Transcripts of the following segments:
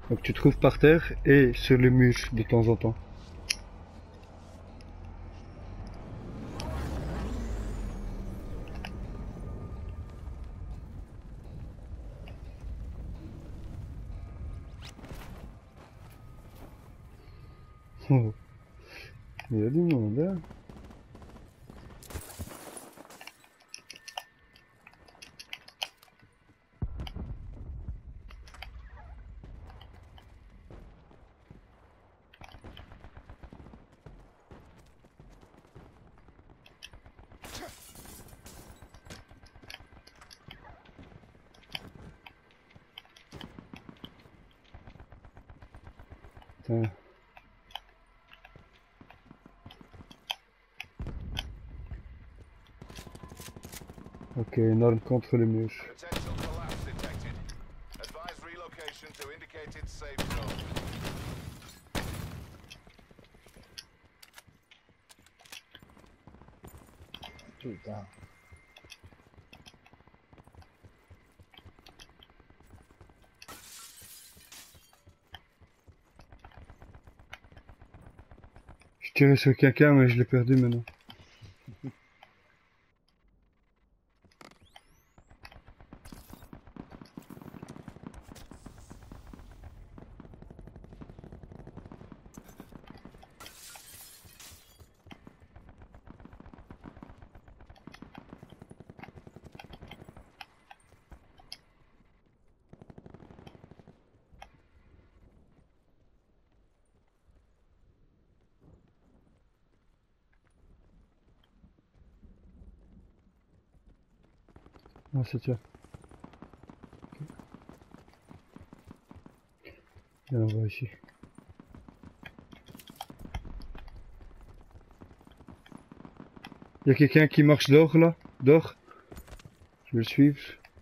Donc tu trouves par terre et sur les murs de temps en temps. Oh. Il y a du monde, hein. Putain. Ok, une arme contre le mur. Potential collapse detected. Advise relocation to indicated safe zone. Putain. Je tirais sur quelqu'un mais je l'ai perdu maintenant. Ah c'est toi. Viens, on va ici. Il y a quelqu'un qui marche dehors là, dehors. Je vais le suivre.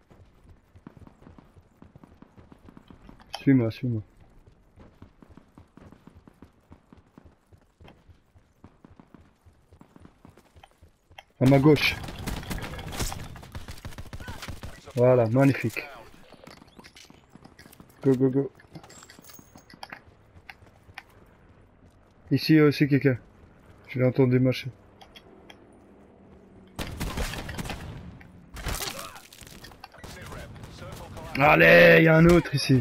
Suis-moi, suis-moi. À ma gauche. Voilà, magnifique. Go, go, go. Ici, il y a aussi quelqu'un. Je l'ai entendu marcher. Allez, il y a un autre ici.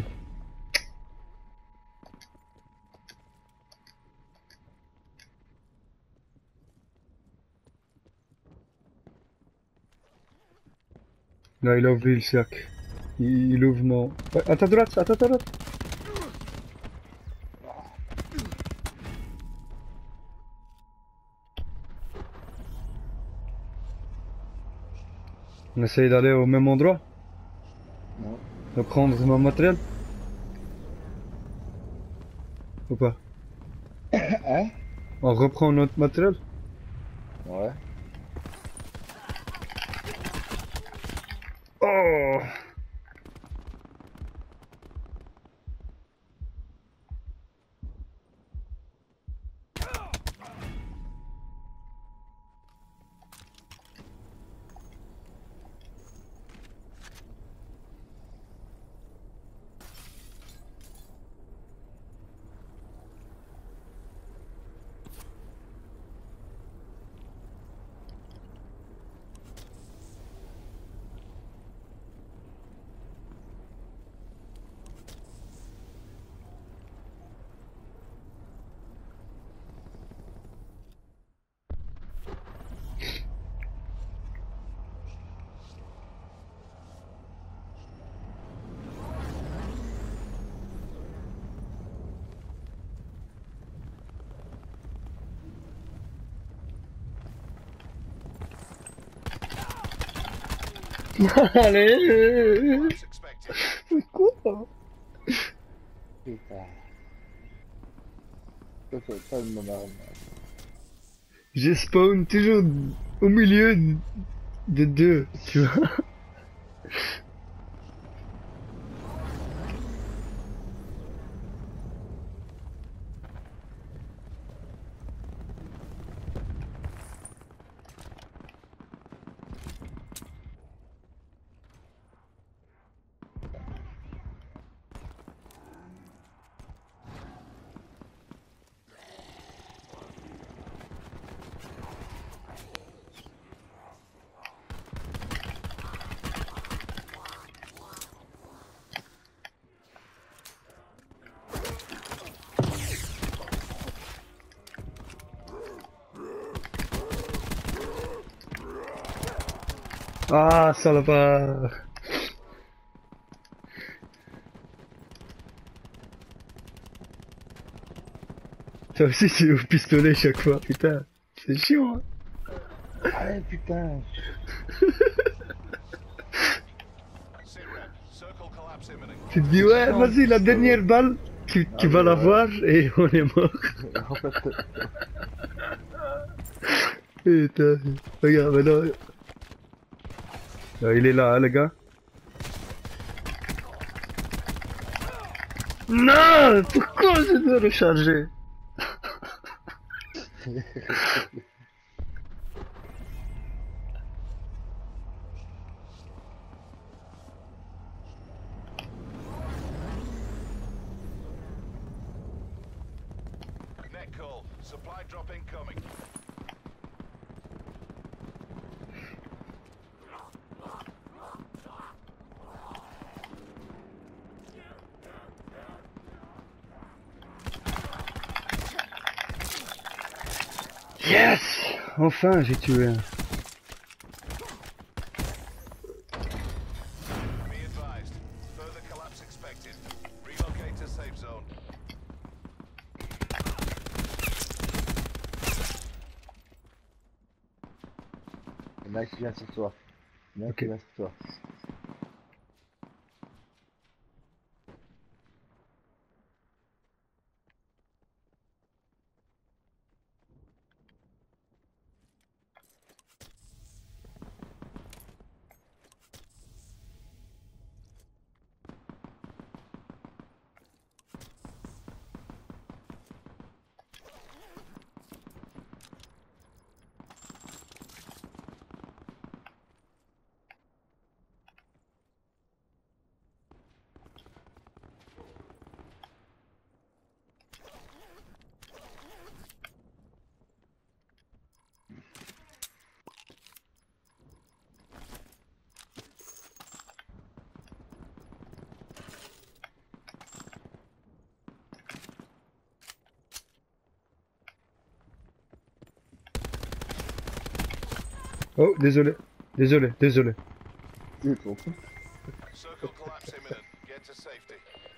Là, il a ouvert le cercle. Il ouvre mon... Ouais, à ta droite, à ta droite. On essaye d'aller au même endroit. Non. De prendre mon matériel. Ou pas? Hein? On reprend notre matériel. Ouais. Oh! Allez! Collapse expected. C'est quoi ça? Putain. Ça fait pas de mon arme. J'ai spawn toujours au milieu de deux, tu vois. Ah, salopard. Toi aussi, c'est au pistolet chaque fois, putain. C'est chiant, hein. Allez, putain. Sit rep. Circle collapse imminent. Tu te dis, ouais, Chiant, vas-y, la le dernière pistolet. balle, Ah tu vas ouais, la ouais. voir et on est mort. En fait, Putain, regarde, maintenant. Il est là, hein, le gars. Non, pourquoi je dois recharger? Net call. Supply drop incoming. Yes! Enfin, j'ai tué un. Be advised. Further collapse expected. Relocate to safe zone. il y en a qui vient sur toi. Il y en a Ok. qui vient sur toi. Oh, désolé. Désolé, désolé. Tu es con. Circle collapse imminent. Get to safety.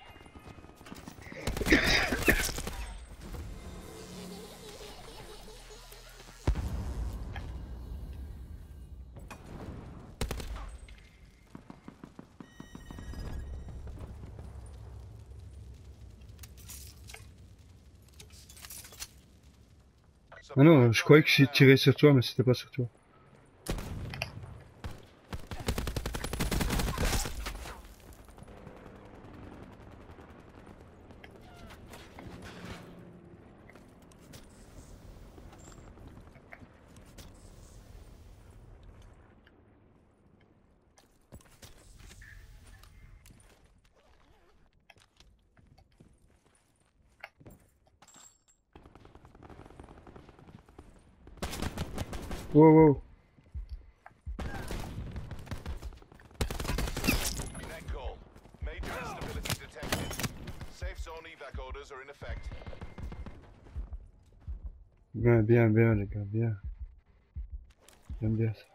Ah non, je croyais que j'ai tiré sur toi, mais c'était pas sur toi. Wow, wow. Net call. Major instability detected. Safe zone evac orders are in effect. Bien, bien, bien, les gars, bien. J'aime bien ça.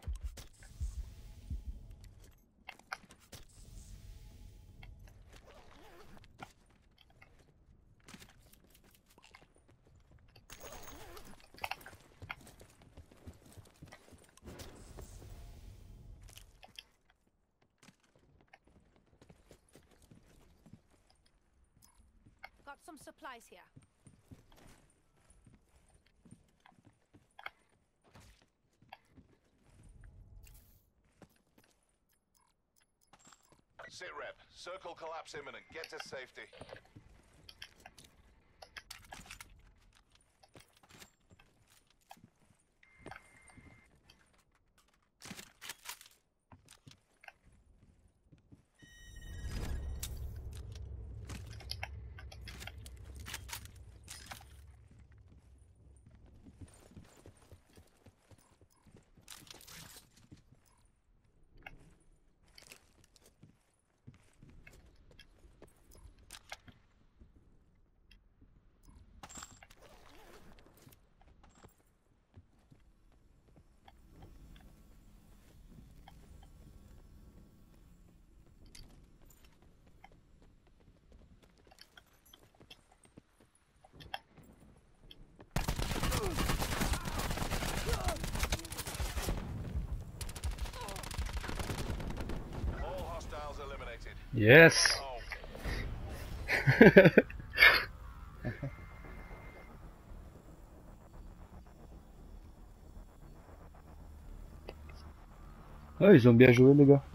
Got some supplies here. Sit rep. Circle collapse imminent. Get to safety. Yes. Ah, ils ont bien joué, les gars.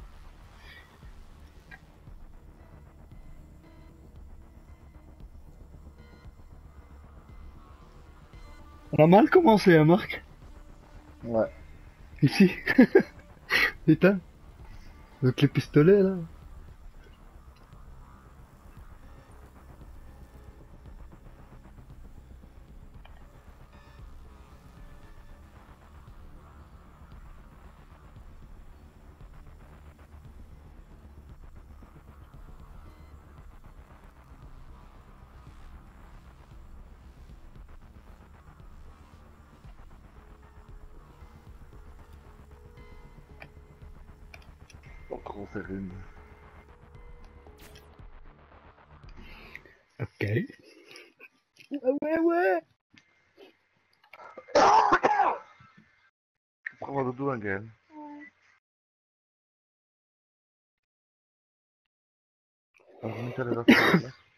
On a mal commencé, hein, Marc? Ouais. Ici. Putain. Avec les pistolets, là. Trop serré. Ok. Ah ouais, ouais. Prends de doen, gell? Als we niet hadden dat